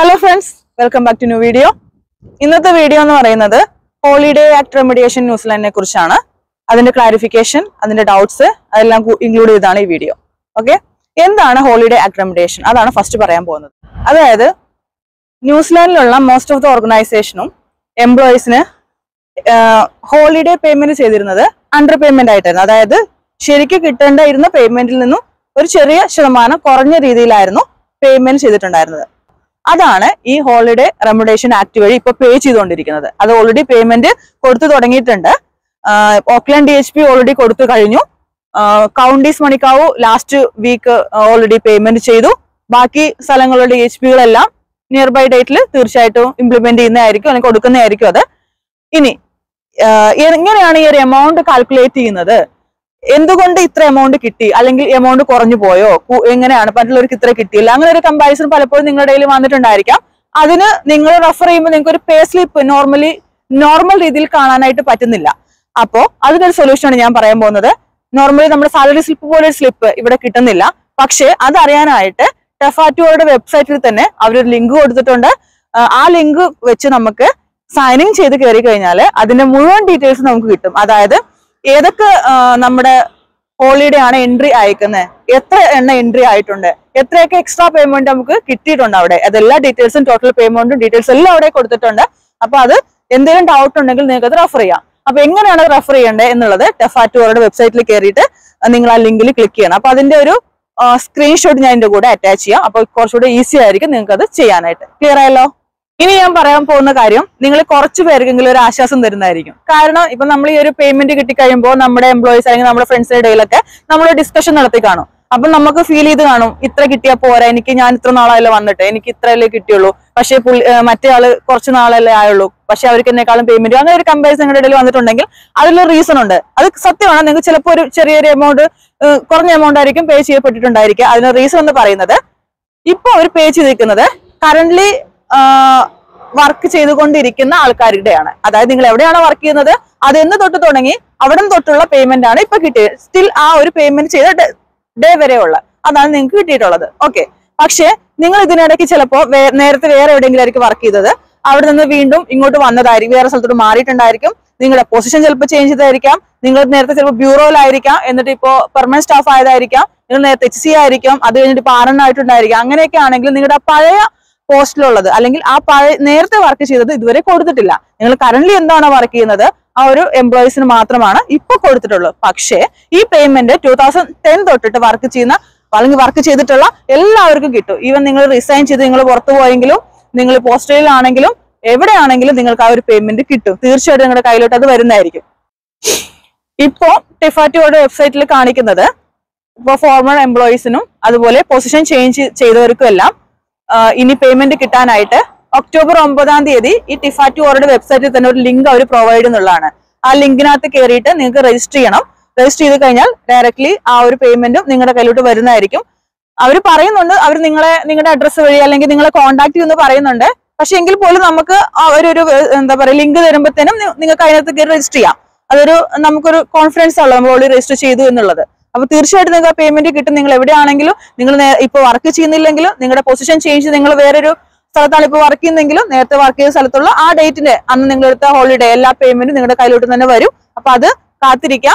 Hello friends, welcome back to new video. ഇന്നത്തെ video എന്ന് പറയുന്നത് ഹോളിഡേ ആക്ട് റെമഡിയേഷൻ ന്യൂസിലാൻഡിനെ കുറിച്ചാണ്. അതിന്റെ ക്ലാരിഫിക്കേഷൻ, അതിന്റെ ഡൗട്ട്സ് അതെല്ലാം ഇൻക്ലൂഡ് ചെയ്താണ് ഈ വീഡിയോ. ഓക്കെ, എന്താണ് ഹോളിഡേ ആക്ട് റെമഡിയേഷൻ? അതാണ് ഫസ്റ്റ് പറയാൻ പോകുന്നത്. അതായത് ന്യൂസിലാൻഡിലുള്ള മോസ്റ്റ് ഓഫ് ദ ഓർഗനൈസേഷനും എംപ്ലോയീസിന് ഹോളിഡേ പേയ്മെന്റ് ചെയ്തിരുന്നത് അണ്ടർ പേയ്മെന്റ് ആയിട്ടായിരുന്നു. അതായത് ശരിക്കും കിട്ടേണ്ടിയിരുന്ന പേയ്മെന്റിൽ നിന്നും ഒരു ചെറിയ ശതമാനം കുറഞ്ഞ രീതിയിലായിരുന്നു പേയ്മെന്റ് ചെയ്തിട്ടുണ്ടായിരുന്നത്. അതാണ് ഈ ഹോളിഡേ റെമഡിയേഷൻ ആക്ട് വഴി ഇപ്പൊ പേ ചെയ്തുകൊണ്ടിരിക്കുന്നത്. അത് ഓൾറെഡി പേയ്മെന്റ് കൊടുത്തു തുടങ്ങിയിട്ടുണ്ട്. ഓക്ലൻഡ് DHP ഓൾറെഡി കൊടുത്തു കഴിഞ്ഞു. കൗണ്ടീസ് മണിക്കാവു ലാസ്റ്റ് വീക്ക് ഓൾറെഡി പേയ്മെന്റ് ചെയ്തു. ബാക്കി സ്ഥലങ്ങളുടെ DHPകളെല്ലാം നിയർ ബൈ ഡേറ്റിൽ തീർച്ചയായിട്ടും ഇംപ്ലിമെന്റ് ചെയ്യുന്നതായിരിക്കും, അല്ലെങ്കിൽ കൊടുക്കുന്നതായിരിക്കും. അത് ഇനി എങ്ങനെയാണ് ഈ ഒരു എമൗണ്ട് കാൽക്കുലേറ്റ് ചെയ്യുന്നത്? എന്തുകൊണ്ട് ഇത്ര എമൗണ്ട് കിട്ടി, അല്ലെങ്കിൽ എമൗണ്ട് കുറഞ്ഞു പോയോ, എങ്ങനെയാണ് മറ്റുള്ളവർക്ക് ഇത്ര കിട്ടിയില്ല, അങ്ങനെ ഒരു കമ്പാരിസൺ പലപ്പോഴും നിങ്ങളുടെ കയ്യിൽ വന്നിട്ടുണ്ടായിരിക്കാം. അതിന് നിങ്ങൾ റെഫർ ചെയ്യുമ്പോൾ നിങ്ങൾക്ക് ഒരു പേ സ്ലിപ്പ് നോർമൽ രീതിയിൽ കാണാനായിട്ട് പറ്റുന്നില്ല. അപ്പോ അതിനൊരു സൊല്യൂഷനാണ് ഞാൻ പറയാൻ പോകുന്നത്. നോർമലി നമ്മുടെ സാലറി സ്ലിപ്പ് പോലെ ഒരു സ്ലിപ്പ് ഇവിടെ കിട്ടുന്നില്ല. പക്ഷെ അതറിയാനായിട്ട് ടെഫാറ്റുവോയുടെ വെബ്സൈറ്റിൽ തന്നെ അവരൊരു ലിങ്ക് കൊടുത്തിട്ടുണ്ട്. ആ ലിങ്ക് വെച്ച് നമുക്ക് സൈൻ ഇൻ ചെയ്ത് കയറി കഴിഞ്ഞാൽ അതിന്റെ മുഴുവൻ ഡീറ്റെയിൽസ് നമുക്ക് കിട്ടും. അതായത് ഏതൊക്കെ നമ്മുടെ ഹോളിഡേ ആണ് എൻട്രി അയക്കുന്നത്, എത്ര എണ്ണ എൻട്രി ആയിട്ടുണ്ട്, എത്രയൊക്കെ എക്സ്ട്രാ പേയ്മെന്റ് നമുക്ക് കിട്ടിയിട്ടുണ്ട് അവിടെ, അതെല്ലാ ഡീറ്റെയിൽസും ടോട്ടൽ പേയ്മെന്റും ഡീറ്റെയിൽസ് എല്ലാം അവിടെ കൊടുത്തിട്ടുണ്ട്. അപ്പൊ അത് എന്തെങ്കിലും ഡൗട്ട് ഉണ്ടെങ്കിൽ നിങ്ങൾക്ക് അത് റെഫർ ചെയ്യാം. അപ്പൊ എങ്ങനെയാണ് റെഫർ ചെയ്യേണ്ടത് എന്നുള്ളത് ടെഫാറ്റുവോയുടെ വെബ്സൈറ്റിൽ കയറിയിട്ട് നിങ്ങൾ ആ ലിങ്കിൽ ക്ലിക്ക് ചെയ്യണം. അപ്പൊ അതിന്റെ ഒരു സ്ക്രീൻഷോട്ട് ഞാൻ ഇതിന്റെ കൂടെ അറ്റാച്ച് ചെയ്യാം. അപ്പൊ കുറച്ചുകൂടെ ഈസി ആയിരിക്കും നിങ്ങൾക്ക് അത് ചെയ്യാനായിട്ട്. ക്ലിയർ ആയല്ലോ? ഇനി ഞാൻ പറയാൻ പോകുന്ന കാര്യം നിങ്ങൾ കുറച്ച് പേർക്കെങ്കിലും ഒരു ആശ്വാസം തരുന്നതായിരിക്കും. കാരണം ഇപ്പൊ നമ്മൾ ഈ ഒരു പേയ്മെന്റ് കിട്ടിക്കഴിയുമ്പോൾ നമ്മുടെ എംപ്ലോയീസ് അല്ലെങ്കിൽ നമ്മുടെ ഫ്രണ്ട്സിന്റെ ഇടയിലൊക്കെ നമ്മൾ ഡിസ്കഷൻ നടത്തി കാണും. അപ്പൊ നമുക്ക് ഫീൽ ചെയ്ത് കാണും, ഇത്ര കിട്ടിയാൽ പോരാ, ഞാൻ ഇത്ര നാളല്ലേ വന്നിട്ട്, എനിക്ക് ഇത്രയല്ലേ കിട്ടിയുള്ളൂ, പക്ഷേ മറ്റേ ആള് കുറച്ച് നാളല്ലേ ആയുള്ളൂ, പക്ഷെ അവർക്ക് എന്നെക്കാളും പേയ്മെന്റ്, അങ്ങനെ ഒരു കമ്പാരിസൺ നിങ്ങളുടെ ഇടയിൽ വന്നിട്ടുണ്ടെങ്കിൽ അതിലൊരു റീസൺ ഉണ്ട്. അത് സത്യമാണ്. നിങ്ങൾക്ക് ചിലപ്പോൾ ഒരു ചെറിയൊരു എമൗണ്ട്, കുറഞ്ഞ എമൗണ്ട് ആയിരിക്കും പേ ചെയ്യപ്പെട്ടിട്ടുണ്ടായിരിക്കുക. അതിന് റീസൺ എന്ന് പറയുന്നത് ഇപ്പൊ അവർ പേ ചെയ്തിരിക്കുന്നത് കറന്റ്ലി വർക്ക് ചെയ്തുകൊണ്ടിരിക്കുന്ന ആൾക്കാരുടെയാണ്. അതായത് നിങ്ങൾ എവിടെയാണ് വർക്ക് ചെയ്യുന്നത്, അത് എന്ന് തൊട്ട് തുടങ്ങി അവിടെ തൊട്ടുള്ള പേയ്മെന്റ് ആണ് ഇപ്പൊ കിട്ടിയത്. സ്റ്റിൽ ആ ഒരു പേയ്മെന്റ് ചെയ്ത ഡേ വരെയുള്ള അതാണ് നിങ്ങൾക്ക് കിട്ടിയിട്ടുള്ളത്. ഓക്കെ, പക്ഷെ നിങ്ങൾ ഇതിനിടയ്ക്ക് ചിലപ്പോൾ നേരത്തെ വേറെ എവിടെയെങ്കിലും ആയിരിക്കും വർക്ക് ചെയ്തത്, അവിടെ നിന്ന് വീണ്ടും ഇങ്ങോട്ട് വന്നതായിരിക്കും, വേറെ സ്ഥലത്തോട്ട് മാറിയിട്ടുണ്ടായിരിക്കും, നിങ്ങളുടെ പൊസിഷൻ ചിലപ്പോൾ ചേഞ്ച് ചെയ്തായിരിക്കാം, നിങ്ങൾ നേരത്തെ ചിലപ്പോൾ ബ്യൂറോയിലായിരിക്കാം, എന്നിട്ട് ഇപ്പോൾ പെർമനന്റ് സ്റ്റാഫ് ആയതായിരിക്കാം, നിങ്ങൾ നേരത്തെ HC ആയിരിക്കാം, അത് കഴിഞ്ഞിട്ട് ഇപ്പോൾ RN ആയിട്ടുണ്ടായിരിക്കാം. അങ്ങനെയൊക്കെ ആണെങ്കിൽ നിങ്ങളുടെ പഴയ പോസ്റ്റിലുള്ളത് അല്ലെങ്കിൽ ആ നേരത്തെ വർക്ക് ചെയ്തത് ഇതുവരെ കൊടുത്തിട്ടില്ല. നിങ്ങൾ കറന്റ് എന്താണോ വർക്ക് ചെയ്യുന്നത് ആ ഒരു എംപ്ലോയീസിന് മാത്രമാണ് ഇപ്പൊ കൊടുത്തിട്ടുള്ളത്. പക്ഷേ ഈ പേയ്മെന്റ് 2010 തൊട്ടിട്ട് വർക്ക് ചെയ്യുന്ന അല്ലെങ്കിൽ വർക്ക് ചെയ്തിട്ടുള്ള എല്ലാവർക്കും കിട്ടും. ഈവൻ നിങ്ങൾ റിസൈൻ ചെയ്ത് നിങ്ങൾ പുറത്തു പോയെങ്കിലും, നിങ്ങൾ പോസ്റ്റലിലാണെങ്കിലും എവിടെയാണെങ്കിലും നിങ്ങൾക്ക് ആ ഒരു പേയ്മെന്റ് കിട്ടും. തീർച്ചയായിട്ടും നിങ്ങളുടെ കയ്യിലോട്ട് അത് വരുന്നതായിരിക്കും. ഇപ്പോ ടെഫാറ്റുവോയുടെ വെബ്സൈറ്റിൽ കാണിക്കുന്നത് ഇപ്പൊ ഫോർമർ എംപ്ലോയീസിനും അതുപോലെ പൊസിഷൻ ചേഞ്ച് ചെയ്തവർക്കും എല്ലാം ഇനി പേയ്മെന്റ് കിട്ടാനായിട്ട് ഒക്ടോബർ 9 ഈ ടെഫാറ്റുവോയുടെ വെബ്സൈറ്റിൽ തന്നെ ഒരു ലിങ്ക് അവർ പ്രൊവൈഡ് ചെയ്യുന്നുള്ളതാണ്. ആ ലിങ്കിനകത്ത് കയറിയിട്ട് നിങ്ങൾക്ക് രജിസ്റ്റർ ചെയ്യണം. രജിസ്റ്റർ ചെയ്ത് കഴിഞ്ഞാൽ ഡയറക്ട്ലി ആ ഒരു പേയ്മെന്റും നിങ്ങളുടെ കയ്യിലോട്ട് വരുന്നതായിരിക്കും. അവർ പറയുന്നുണ്ട്, അവർ നിങ്ങളുടെ അഡ്രസ്സ് വഴി അല്ലെങ്കിൽ നിങ്ങളെ കോൺടാക്ട് ചെയ്യുമെന്ന് പറയുന്നുണ്ട്. പക്ഷെ എങ്കിൽ പോലും നമുക്ക് അവരൊരു എന്താ പറയുക ലിങ്ക് തരുമ്പോഴത്തേനും നിങ്ങൾക്ക് അതിനകത്ത് കയറി രജിസ്റ്റർ ചെയ്യാം. അതൊരു നമുക്കൊരു കോൺഫിഡൻസ് ഉള്ളൂ നമ്മൾ ഓൾറെഡി രജിസ്റ്റർ ചെയ്തു എന്നുള്ളത്. അപ്പൊ തീർച്ചയായിട്ടും നിങ്ങൾക്ക് ആ പേയ്മെന്റ് കിട്ടും. നിങ്ങൾ എവിടെയാണെങ്കിലും, നിങ്ങൾ ഇപ്പൊ വർക്ക് ചെയ്യുന്നില്ലെങ്കിലും, നിങ്ങളുടെ പൊസിഷൻ ചേഞ്ച് നിങ്ങൾ വേറൊരു സ്ഥലത്താണ് ഇപ്പൊ വർക്ക് ചെയ്യുന്നെങ്കിലും, നേരത്തെ വർക്ക് ചെയ്ത സ്ഥലത്തുള്ള ആ ഡേറ്റിന്റെ അന്ന് നിങ്ങളെടുത്ത ഹോളിഡേ എല്ലാ പേയ്മെന്റും നിങ്ങളുടെ കയ്യിലോട്ട് തന്നെ വരും. അപ്പൊ അത് കാത്തിരിക്കാം.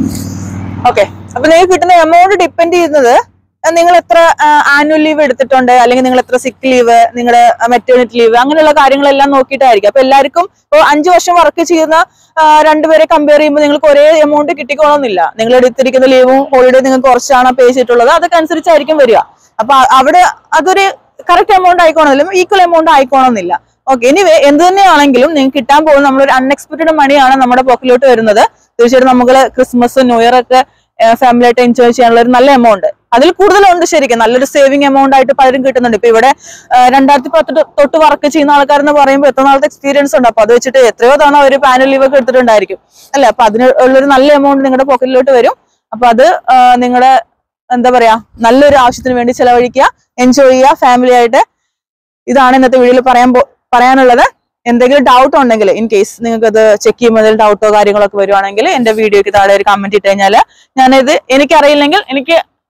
ഓക്കെ, അപ്പൊ നിങ്ങൾക്ക് കിട്ടുന്ന എമൗണ്ട് ഡിപ്പെൻഡ് ചെയ്യുന്നത് നിങ്ങൾ എത്ര ആനുവൽ ലീവ് എടുത്തിട്ടുണ്ട്, അല്ലെങ്കിൽ നിങ്ങൾ എത്ര സിക്ക് ലീവ്, നിങ്ങളുടെ മെറ്റേണിറ്റി ലീവ്, അങ്ങനെയുള്ള കാര്യങ്ങളെല്ലാം നോക്കിയിട്ടായിരിക്കും. അപ്പൊ എല്ലാവർക്കും ഇപ്പോൾ 5 വർഷം വർക്ക് ചെയ്യുന്ന രണ്ടുപേരെ കമ്പയർ ചെയ്യുമ്പോൾ നിങ്ങൾക്ക് ഒരേ എമൗണ്ട് കിട്ടിക്കോണമെന്നില്ല. നിങ്ങൾ എടുത്തിരിക്കുന്ന ലീവും ഹോളിഡേ നിങ്ങൾക്ക് കുറച്ചാണ് പേ ചെയ്തിട്ടുള്ളത്, അതൊക്കെ അനുസരിച്ചായിരിക്കും വരിക. അപ്പൊ അവിടെ അതൊരു കറക്റ്റ് എമൗണ്ട് ആയിക്കോണമെന്നില്ല, ഈക്വൽ എമൗണ്ട് ആയിക്കോണമെന്നില്ല. ഓക്കെ, എനിവേ എന്ത് തന്നെയാണെങ്കിലും നിങ്ങൾക്ക് കിട്ടാൻ പോകുന്ന നമ്മളൊരു അൺഎക്സ്പെക്ടഡ് മണിയാണ് നമ്മുടെ പോക്കറ്റിലോട്ട് വരുന്നത്. തീർച്ചയായിട്ടും നമുക്ക് ക്രിസ്മസ് ന്യൂ ഇയർ ഒക്കെ ഫാമിലി ആയിട്ട് എൻജോയ് ചെയ്യാനുള്ള ഒരു നല്ല എമൗണ്ട്, അതിൽ കൂടുതലുണ്ട്. ശരിക്കും നല്ലൊരു സേവിങ് എമൗണ്ട് ആയിട്ട് പലരും കിട്ടുന്നുണ്ട്. ഇപ്പൊ ഇവിടെ 2010 തൊട്ട് വർക്ക് ചെയ്യുന്ന ആൾക്കാരെന്ന് പറയുമ്പോൾ എത്ര നാളത്തെ എക്സ്പീരിയൻസ് ഉണ്ട്. അപ്പൊ അത് വെച്ചിട്ട് എത്രയോ തവണ ഒരു ആനുവൽ ലീവ് ഒക്കെ എടുത്തിട്ടുണ്ടായിരിക്കും അല്ലെ. അപ്പൊ അതിനുള്ളൊരു നല്ല എമൗണ്ട് നിങ്ങളുടെ പോക്കറ്റിലോട്ട് വരും. അപ്പൊ അത് നിങ്ങളുടെ എന്താ പറയാ നല്ലൊരു ആവശ്യത്തിന് വേണ്ടി ചെലവഴിക്കുക, എൻജോയ് ചെയ്യുക ഫാമിലി ആയിട്ട്. ഇതാണ് ഇന്നത്തെ വീഡിയോയിൽ പറയാനുള്ളത്. എന്തെങ്കിലും ഡൗട്ട് ഉണ്ടെങ്കിൽ, ഇൻ കേസ് നിങ്ങൾക്ക് അത് ചെക്ക് ചെയ്യുമ്പോൾ എന്തെങ്കിലും ഡൗട്ടോ കാര്യങ്ങളൊക്കെ വരുവാണെങ്കിൽ എന്റെ വീഡിയോക്ക് താഴെ ഒരു കമന്റ് ഇട്ട് കഴിഞ്ഞാൽ ഞാനിത് എനിക്കറിയില്ലെങ്കിൽ എനിക്ക്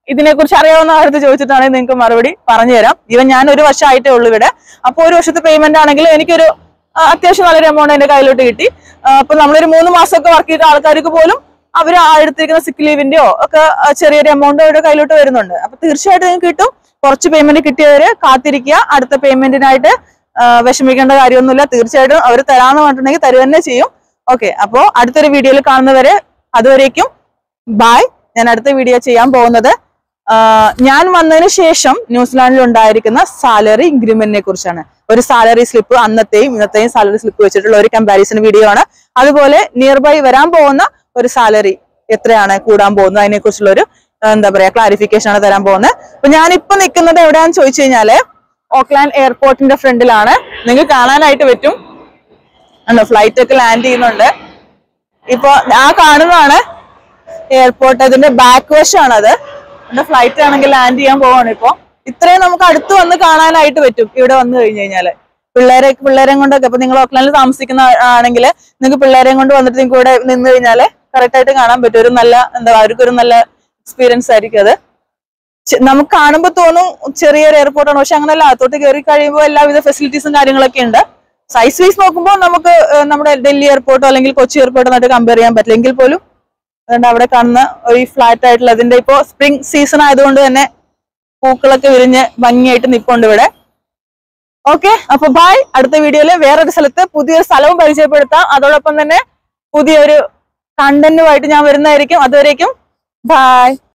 ഇതിനെക്കുറിച്ച് അറിയാവുന്ന ആരടുത്ത് ചോദിച്ചിട്ടാണെങ്കിൽ നിങ്ങൾക്ക് മറുപടി പറഞ്ഞു തരാം. ഈവൻ ഞാൻ 1 വർഷമായിട്ടേ ഉള്ളൂ ഇവിടെ. അപ്പോൾ 1 വർഷത്തെ പേയ്മെന്റ് ആണെങ്കിൽ എനിക്കൊരു അത്യാവശ്യം നല്ലൊരു എമൗണ്ട് എന്റെ കയ്യിലോട്ട് കിട്ടി. അപ്പൊ നമ്മളൊരു 3 മാസമൊക്കെ വർക്ക് ചെയ്ത ആൾക്കാർക്ക് പോലും അവർ എടുത്തിരിക്കുന്ന സിക്ക് ലീവിന്റെയോ ഒക്കെ ചെറിയൊരു എമൗണ്ട് അവരുടെ കയ്യിലോട്ട് വരുന്നുണ്ട്. അപ്പൊ തീർച്ചയായിട്ടും നിങ്ങൾക്ക് കിട്ടും. കുറച്ച് പേയ്മെന്റ് കിട്ടിയവര് കാത്തിരിക്കുക. അടുത്ത പേയ്മെന്റിനായിട്ട് വിഷമിക്കേണ്ട കാര്യമൊന്നുമില്ല. തീർച്ചയായിട്ടും അവർ തരാന്ന് പറഞ്ഞിട്ടുണ്ടെങ്കിൽ തരുക തന്നെ ചെയ്യും. ഓക്കെ, അപ്പോ അടുത്തൊരു വീഡിയോയിൽ കാണുന്നവരെ അതുവരേക്കും ബൈ. ഞാൻ അടുത്ത വീഡിയോ ചെയ്യാൻ പോകുന്നത് ഞാൻ വന്നതിന് ശേഷം ന്യൂസിലാൻഡിൽ ഉണ്ടായിരിക്കുന്ന സാലറി ഇൻക്രിമെന്റിനെ കുറിച്ചാണ്. ഒരു സാലറി സ്ലിപ്പ്, അന്നത്തെയും ഇന്നത്തെയും സാലറി സ്ലിപ്പ് വെച്ചിട്ടുള്ള ഒരു കമ്പാരിസൺ വീഡിയോ ആണ്. അതുപോലെ നിയർ ബൈ വരാൻ പോകുന്ന ഒരു സാലറി എത്രയാണ് കൂടാൻ പോകുന്നത് അതിനെ കുറിച്ചുള്ള ഒരു എന്താ പറയാ ക്ലാരിഫിക്കേഷൻ ആണ് തരാൻ പോകുന്നത്. അപ്പൊ ഞാനിപ്പോ നിൽക്കുന്നത് എവിടെയാണെന്ന് ചോദിച്ചു കഴിഞ്ഞാല് ഓക്ലാൻഡ് എയർപോർട്ടിന്റെ ഫ്രണ്ടിലാണ്. നിങ്ങൾക്ക് കാണാനായിട്ട് പറ്റും, ഫ്ലൈറ്റ് ഒക്കെ ലാൻഡ് ചെയ്യുന്നുണ്ട്. ഇപ്പൊ ആ കാണുന്നതാണ് എയർപോർട്ട്. അതിന്റെ ബാക്ക് വശമാണ് അത്. എന്റെ ഫ്ലൈറ്റ് ആണെങ്കിൽ ലാൻഡ് ചെയ്യാൻ പോവാണ്. ഇപ്പൊ ഇത്രയും നമുക്ക് അടുത്ത് വന്ന് കാണാനായിട്ട് പറ്റും ഇവിടെ വന്നു കഴിഞ്ഞു കഴിഞ്ഞാല്. പിള്ളേരെ കൊണ്ടൊക്കെ ഇപ്പൊ നിങ്ങൾ ഓക്ലാൻഡിൽ താമസിക്കുന്ന ആണെങ്കിൽ നിങ്ങൾക്ക് പിള്ളേരെയും കൊണ്ട് വന്നിട്ട് നിങ്ങൾക്ക് ഇവിടെ നിന്ന് കഴിഞ്ഞാല് കറക്റ്റ് ആയിട്ട് കാണാൻ പറ്റും. ഒരു നല്ല എന്താ അവർക്കൊരു നല്ല എക്സ്പീരിയൻസ് ആയിരിക്കും അത്. നമുക്ക് കാണുമ്പോൾ തോന്നും ചെറിയൊരു എയർപോർട്ടാണ്, പക്ഷെ അങ്ങനെയല്ല. അകത്തോട്ട് കയറി കഴിയുമ്പോൾ എല്ലാവിധ ഫെസിലിറ്റീസും കാര്യങ്ങളൊക്കെ ഉണ്ട്. സൈസ് വൈസ് നോക്കുമ്പോൾ നമുക്ക് നമ്മുടെ ഡൽഹി എയർപോർട്ടോ അല്ലെങ്കിൽ കൊച്ചി എയർപോർട്ടോ ആയിട്ട് കമ്പയർ ചെയ്യാൻ പറ്റില്ല. എങ്കിൽ പോലും അതുകൊണ്ട് അവിടെ കാണുന്ന ഒരു ഫ്ലാറ്റ് ആയിട്ടുള്ള അതിന്റെ ഇപ്പോ സ്പ്രിംഗ് സീസൺ ആയതുകൊണ്ട് തന്നെ പൂക്കളൊക്കെ വിരിഞ്ഞ് ഭംഗിയായിട്ട് നിൽപ്പുണ്ട് ഇവിടെ. ഓക്കെ, അപ്പൊ ബൈ. അടുത്ത വീഡിയോയില് വേറൊരു സ്ഥലത്ത് പുതിയൊരു സ്ഥലവും പരിചയപ്പെടുത്താം. അതോടൊപ്പം തന്നെ പുതിയൊരു കണ്ടന്റുമായിട്ട് ഞാൻ വരുന്നതായിരിക്കും. അതുവരേക്കും ബൈ.